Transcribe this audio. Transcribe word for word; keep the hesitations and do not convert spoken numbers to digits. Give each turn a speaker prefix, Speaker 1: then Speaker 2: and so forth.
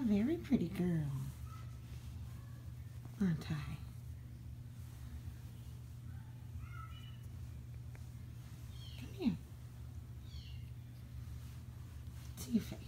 Speaker 1: very pretty girl, aren't I? Come here. See your face.